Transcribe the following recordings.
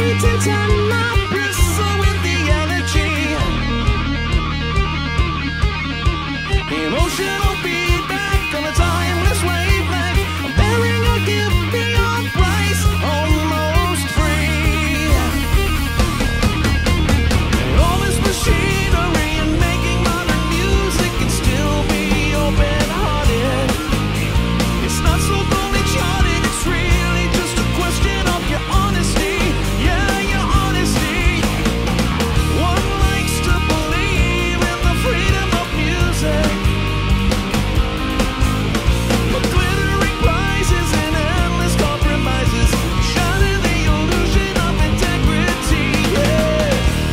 bright and tender, bristle with the energy. Emotional feedback on a timeless wavelength. I'm bearing a gift beyond price, almost free. And all this machinery and making modern music can still be open-hearted. It's not so fully charted, it's really just a question of your honesty. Yeah, your honesty. One likes to believe in the freedom of music, but glittering prizes and endless compromises shatter the illusion of integrity. Yeah.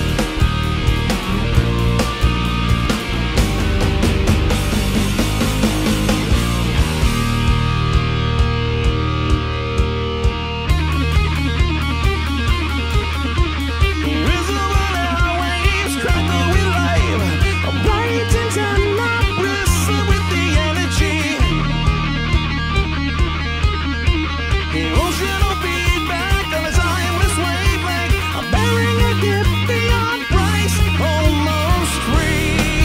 Invisible airwaves crackle with life. A bright and tender, bristle with the energy. Emotional feedback on a timeless wavelength. I'm bearing a gift beyond price, almost free.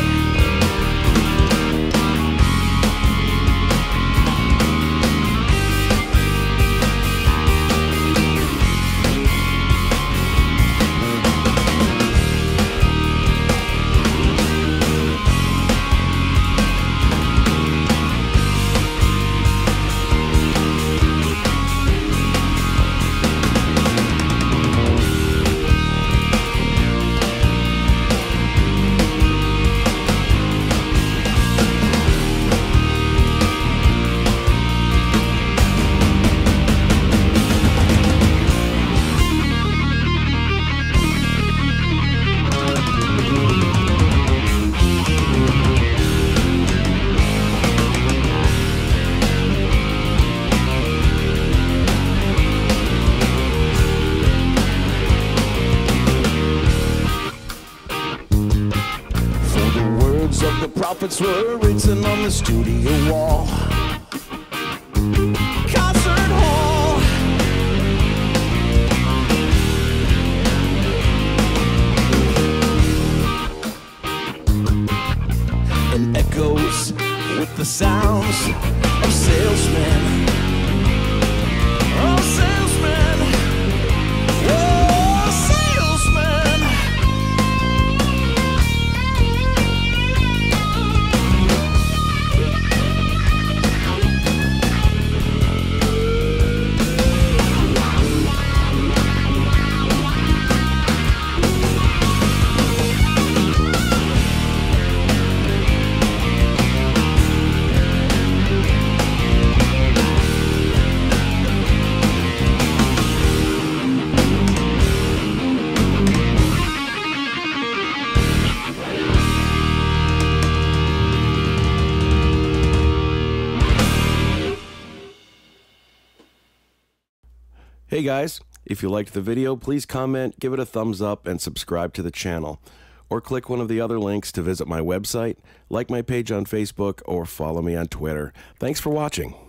For the words of the prophets were written on the studio wall. Concert hall. And echoes with the sounds of salesmen. Oh, salesmen. Oh, salesmen. Hey guys, if you liked the video, please comment, give it a thumbs up, and subscribe to the channel. Or click one of the other links to visit my website, like my page on Facebook, or follow me on Twitter. Thanks for watching.